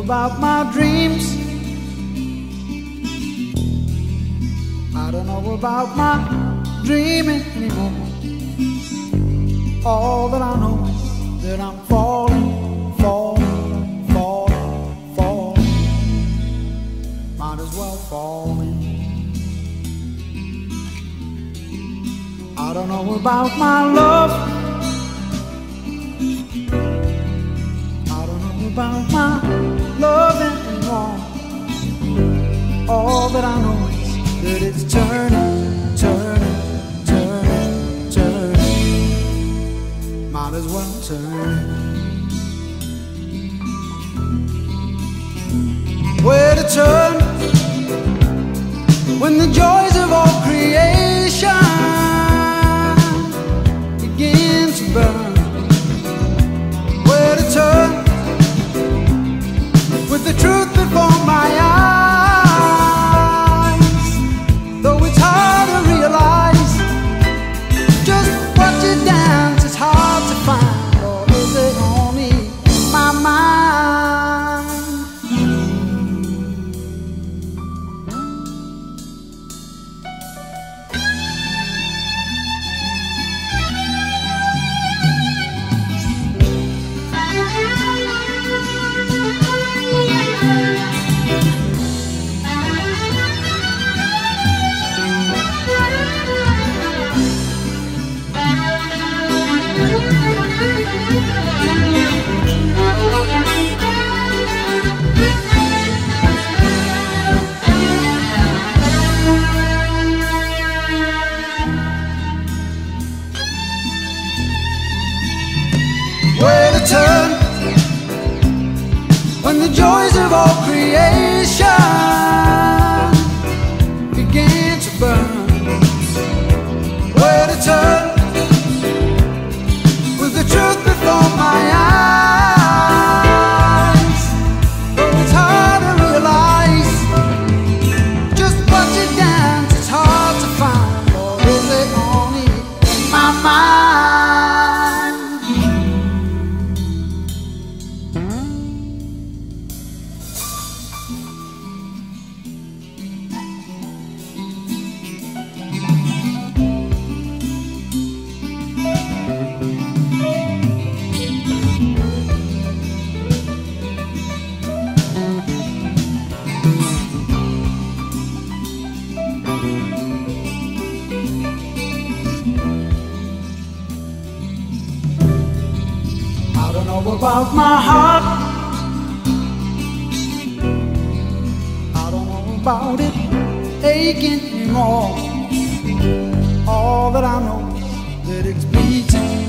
about my dreams. I don't know about my dreaming anymore. All that I know is that I'm falling, falling, falling, falling. Might as well fall in. I don't know about my love. I don't know about my love anymore. All that I know is that it's turning, turning, turning, turning. Might as well turn. Where to turn when the joys of all creation begin to burn? Where to turn with the truth before my eyes? Though it's hard to realize just what you dance, it's hard to find. Or is it only my mind? Where to turn when the joys of all creation begin to burn? Where to turn with the truth before my eyes? Though it's hard to realize just what you dance, it's hard to find. Or is it only my mind? I don't know about my heart. I don't know about it aching anymore. All that I know is that it's beating